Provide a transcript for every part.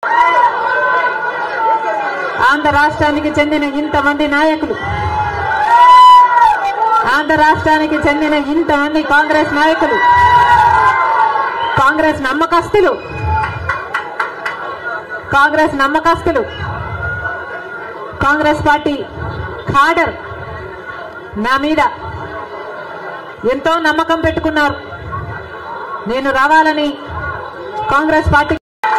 ఆంధ్ర రాష్ట్రానికి చెందిన ఇంతమంది నాయకులు, ఆంధ్ర రాష్ట్రానికి చెందిన ఇంతమంది కాంగ్రెస్ నాయకులు, కాంగ్రెస్ నమ్మకస్తులు, కాంగ్రెస్ పార్టీ ఖాడర్ నా మీద ఎంతో నమ్మకం పెట్టుకున్నారు. నేను రావాలని కాంగ్రెస్ పార్టీ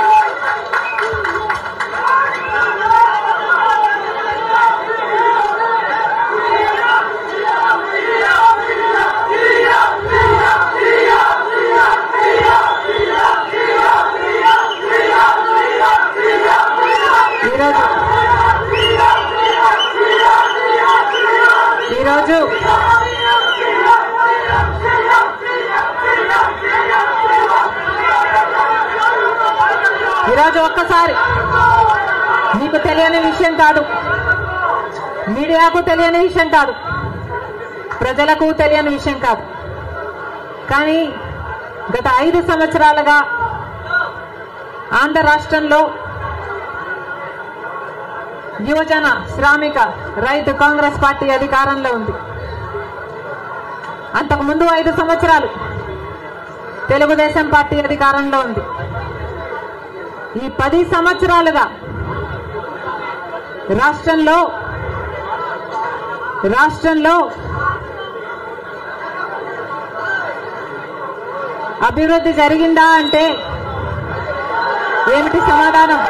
ఈరోజు ఒక్కసారి మీకు తెలియని విషయం కాదు, మీడియాకు తెలియని విషయం కాదు, ప్రజలకు తెలియని విషయం కాదు. కానీ గత 5 సంవత్సరాలుగా ఆంధ్ర రాష్ట్రంలో యువజన శ్రామిక రైతు కాంగ్రెస్ పార్టీ అధికారంలో ఉంది. అంతకుముందు 5 సంవత్సరాలు తెలుగుదేశం పార్టీ అధికారంలో ఉంది. ఈ 10 సంవత్సరాలుగా రాష్ట్రంలో అభివృద్ధి జరిగిందా అంటే ఏమిటి సమాధానం?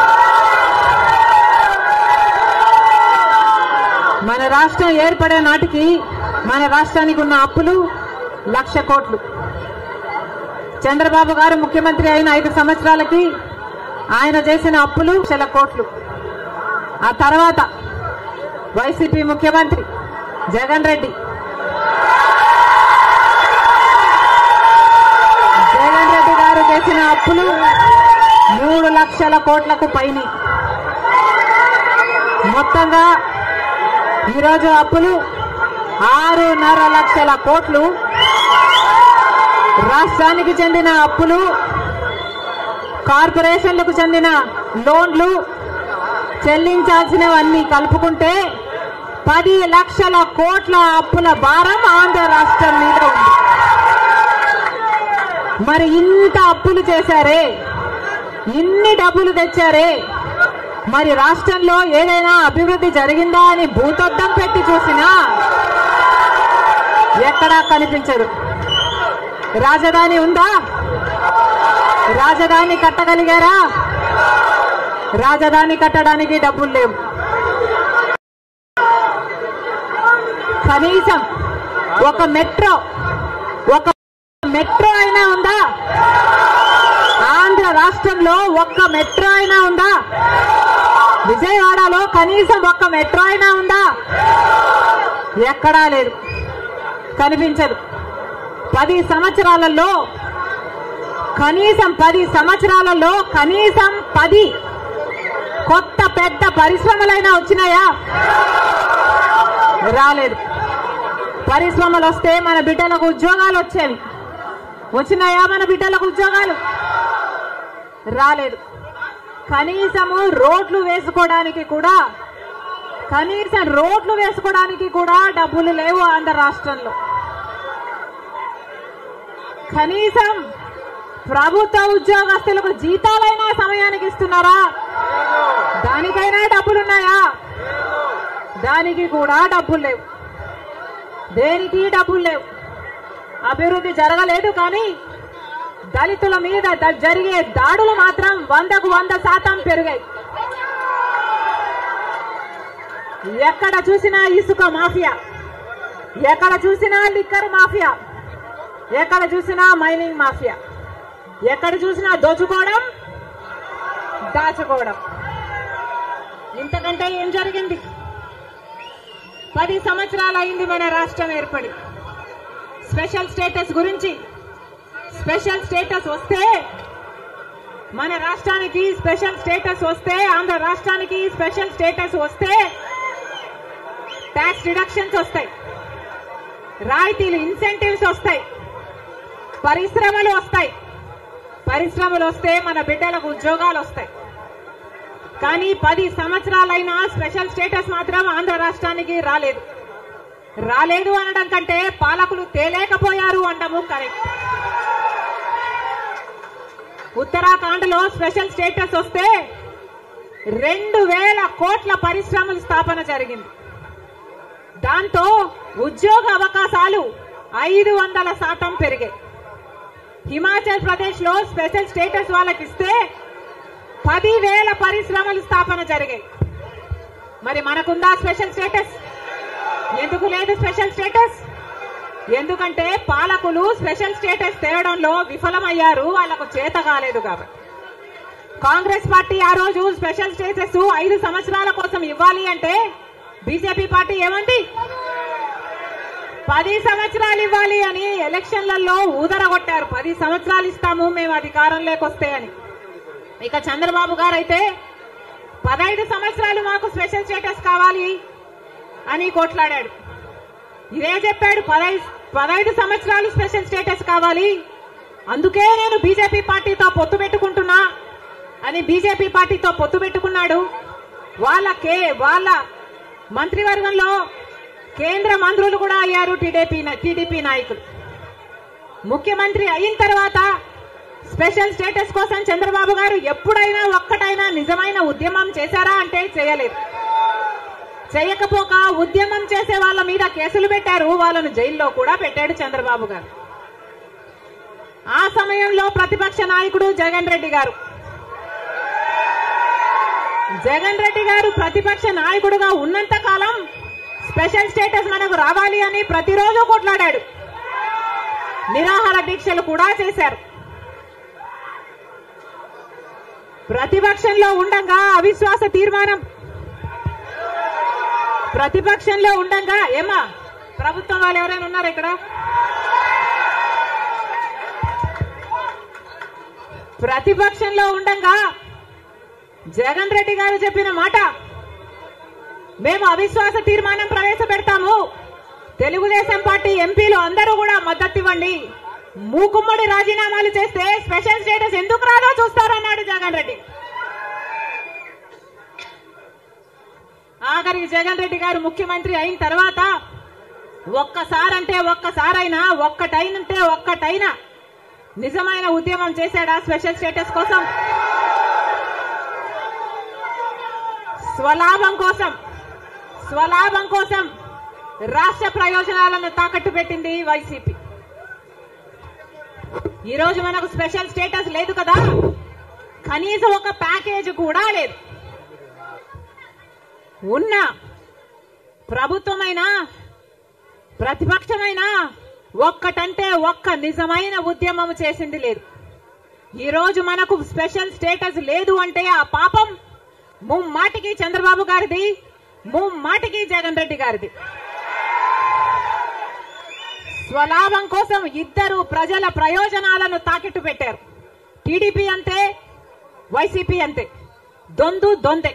మన రాష్ట్రం ఏర్పడే నాటికి మన రాష్ట్రానికి ఉన్న అప్పులు 1,00,000 కోట్లు. చంద్రబాబు గారు ముఖ్యమంత్రి అయిన 5 సంవత్సరాలకి ఆయన చేసిన అప్పులు 1,00,000 కోట్లు. ఆ తర్వాత వైసీపీ ముఖ్యమంత్రి జగన్ రెడ్డి గారు చేసిన అప్పులు 3,00,000 కోట్లకు పైన. మొత్తంగా ఈరోజు అప్పులు 6,500,000 కోట్లు. రాష్ట్రానికి చెందిన అప్పులు, కార్పొరేషన్లకు చెందిన లోన్లు చెల్లించాల్సినవన్నీ కలుపుకుంటే 10,00,000 కోట్ల అప్పుల భారం ఆంధ్ర రాష్ట్రం మీద ఉంది. మరి ఇంత అప్పులు చేశారే, ఇన్ని డబ్బులు తెచ్చారే, మరి రాష్ట్రంలో ఏదైనా అభివృద్ధి జరిగిందా అని భూతద్దం పెట్టి చూసినా ఎక్కడా కనిపించదు. రాజధాని ఉందా? రాజధాని కట్టగలిగారా? రాజధాని కట్టడానికి డబ్బులు లేవు. కనీసం ఒక మెట్రో అయినా ఉందా? ఆంధ్ర రాష్ట్రంలో ఒక్క మెట్రో అయినా ఉందా? విజయవాడలో కనీసం ఒక్క మెట్రో అయినా ఉందా? ఎక్కడా లేదు, కనిపించదు. 10 సంవత్సరాలలో కనీసం 10 కొత్త పెద్ద పరిశ్రమలైనా వచ్చినాయా? రాలేదు. పరిశ్రమలు వస్తే మన బిడ్డలకు ఉద్యోగాలు వచ్చేవి. వచ్చినాయా మన బిడ్డలకు ఉద్యోగాలు? రాలేదు. కనీసం రోడ్లు వేసుకోవడానికి కూడా డబ్బులు లేవు ఆంధ్ర రాష్ట్రంలో. కనీసం ప్రభుత్వ ఉద్యోగస్తులకు జీతాలైనా సమయానికి ఇస్తున్నారా? దానికైనా డబ్బులున్నాయా? దానికి కూడా డబ్బులు లేవు. దేనికి డబ్బులు లేవు. అభివృద్ధి జరగలేదు. కానీ దళితుల మీద జరిగే దాడులు మాత్రం 100కు 100% పెరిగాయి. ఎక్కడ చూసినా ఇసుక మాఫియా, ఎక్కడ చూసినా లిక్కర్ మాఫియా, ఎక్కడ చూసినా మైనింగ్ మాఫియా, ఎక్కడ చూసినా దోచుకోవడం, దాచుకోవడం. ఇంతకంటే ఏం జరిగింది? 10 సంవత్సరాలు అయింది మన రాష్ట్రం ఏర్పడి. స్పెషల్ స్టేటస్ గురించి, స్పెషల్ స్టేటస్ వస్తే మన రాష్ట్రానికి స్పెషల్ స్టేటస్ వస్తే, ఆంధ్ర రాష్ట్రానికి స్పెషల్ స్టేటస్ వస్తే ట్యాక్స్ డిడక్షన్స్ వస్తాయి, రాయితీలు, ఇన్సెంటివ్స్ వస్తాయి, పరిశ్రమలు వస్తాయి. పరిశ్రమలు వస్తే మన బిడ్డలకు ఉద్యోగాలు వస్తాయి. కానీ 10 సంవత్సరాలైనా స్పెషల్ స్టేటస్ మాత్రం ఆంధ్ర రాష్ట్రానికి రాలేదు. రాలేదు అనడం కంటే పాలకులు తేలేకపోయారు అనడము కరెక్ట్. ఉత్తరాఖండ్ లో స్పెషల్ స్టేటస్ వస్తే 2000 కోట్ల పరిశ్రమల స్థాపన జరిగింది. దాంతో ఉద్యోగ అవకాశాలు 500% పెరిగాయి. హిమాచల్ ప్రదేశ్ లో స్పెషల్ స్టేటస్ వాళ్ళకి ఇస్తే 10,000 పరిశ్రమల స్థాపన జరిగాయి. మరి మనకుందా స్పెషల్ స్టేటస్? ఎందుకు లేదు స్పెషల్ స్టేటస్? ఎందుకంటే పాలకులు స్పెషల్ స్టేటస్ తేవడంలో విఫలమయ్యారు, వాళ్లకు చేత కాలేదు కాబట్టి. కాంగ్రెస్ పార్టీ ఆ రోజు స్పెషల్ స్టేటస్ 5 సంవత్సరాల కోసం ఇవ్వాలి అంటే బీజేపీ పార్టీ ఏమంది? 10 సంవత్సరాలు ఇవ్వాలి అని ఎలక్షన్లలో ఊదరగొట్టారు. 10 సంవత్సరాలు ఇస్తాము మేము అధికారంలోకి వస్తే అని. ఇక చంద్రబాబు గారు అయితే 15 సంవత్సరాలు మాకు స్పెషల్ స్టేటస్ కావాలి అని కొట్లాడాడు. ఇదే చెప్పాడు, 15 సంవత్సరాలు స్పెషల్ స్టేటస్ కావాలి, అందుకే నేను బీజేపీ పార్టీతో పొత్తు పెట్టుకుంటున్నా అని బీజేపీ పార్టీతో పొత్తు పెట్టుకున్నాడు. వాళ్ళ మంత్రివర్గంలో కేంద్ర మంత్రులు కూడా అయ్యారు టీడీపీ నాయకులు. ముఖ్యమంత్రి అయిన తర్వాత స్పెషల్ స్టేటస్ కోసం చంద్రబాబు గారు ఎప్పుడైనా ఒక్కటైనా నిజమైన ఉద్యమం చేశారా అంటే చేయలేదు. చేయకపోక ఉద్యమం చేసే వాళ్ళ మీద కేసులు పెట్టారు, వాళ్ళను జైల్లో కూడా పెట్టాడు చంద్రబాబు గారు. ఆ సమయంలో ప్రతిపక్ష నాయకుడు జగన్ రెడ్డి గారు ప్రతిపక్ష నాయకుడుగా ఉన్నంత కాలం స్పెషల్ స్టేటస్ మనకు రావాలి అని ప్రతిరోజు కొట్లాడాడు. నిరాహార దీక్షలు కూడా చేశారు. ప్రతిపక్షంలో ఉండగా అవిశ్వాస తీర్మానం ఏమా ప్రభుత్వం వాళ్ళు ఎవరైనా ఉన్నారు ఇక్కడ? ప్రతిపక్షంలో ఉండగా జగన్ రెడ్డి గారు చెప్పిన మాట, మేము అవిశ్వాస తీర్మానం ప్రవేశపెడతాము, తెలుగుదేశం పార్టీ ఎంపీలు అందరూ కూడా మద్దతు ఇవ్వండి, మూకుమ్మడి రాజీనామాలు చేస్తే స్పెషల్ స్టేటస్ ఎందుకు రాదో చూస్తారన్నాడు జగన్ రెడ్డి. ఆఖరికి జగన్ రెడ్డి గారు ముఖ్యమంత్రి అయిన తర్వాత ఒక్కటైనా నిజమైన ఉద్యమం చేశాడా స్పెషల్ స్టేటస్ కోసం? స్వలాభం కోసం రాష్ట్ర ప్రయోజనాలను తాకట్టు పెట్టింది వైసీపీ. ఈ రోజు మనకు స్పెషల్ స్టేటస్ లేదు కదా, కనీసం ఒక ప్యాకేజ్ కూడా లేదు. ఉన్న ప్రభుత్వమైనా ప్రతిపక్షమైనా ఒక్కటంటే ఒక్క నిజమైన ఉద్యమం చేసింది లేదు. ఈ రోజు మనకు స్పెషల్ స్టేటస్ లేదు అంటే ఆ పాపం ముమ్మాటికి చంద్రబాబు గారిది, ముమ్మాటికి జగన్ రెడ్డి గారిది. స్వలాభం కోసం ఇద్దరు ప్రజల ప్రయోజనాలను తాకట్టు పెట్టారు. టీడీపీ అంతే, వైసీపీ అంతే, దొందే.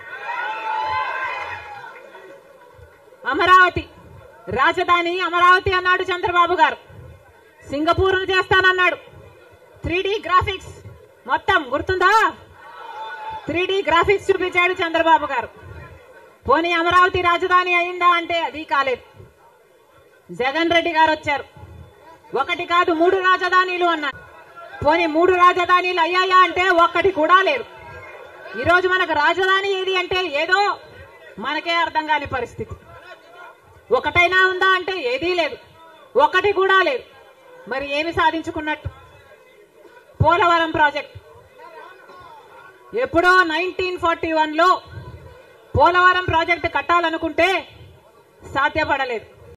అమరావతి రాజధాని అమరావతి అన్నాడు చంద్రబాబు గారు, సింగపూర్ను చేస్తానన్నాడు. 3D గ్రాఫిక్స్ మొత్తం గుర్తుందా? 3D గ్రాఫిక్స్ చూపించాడు చంద్రబాబు గారు. పోనీ అమరావతి రాజధాని అయిందా అంటే అది కాలేదు. జగన్ రెడ్డి గారు వచ్చారు, 1 కాదు 3 రాజధానిలు అన్నారు. పోనీ 3 రాజధానిలు అయ్యాయా అంటే ఒక్కటి కూడా లేదు. ఈరోజు మనకు రాజధాని ఏది అంటే ఏదో మనకే అర్థం కాని పరిస్థితి. ఒకటైనా ఉందా అంటే ఏదీ లేదు, ఒక్కటి కూడా లేదు. మరి ఏమి సాధించుకున్నట్టు? పోలవరం ప్రాజెక్ట్ ఎప్పుడో 1941లో పోలవరం ప్రాజెక్టు కట్టాలనుకుంటే సాధ్యపడలేదు.